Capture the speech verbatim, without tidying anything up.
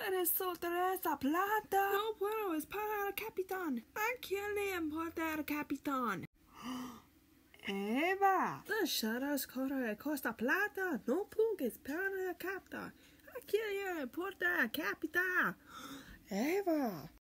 eres soltera esa plata. No puedo, es para el capitán. ¿A quién le importa el capitán? Eva, dejaras correr costa plata, no pongas para el capitán. ¿A quién le importa el capitán? Eva.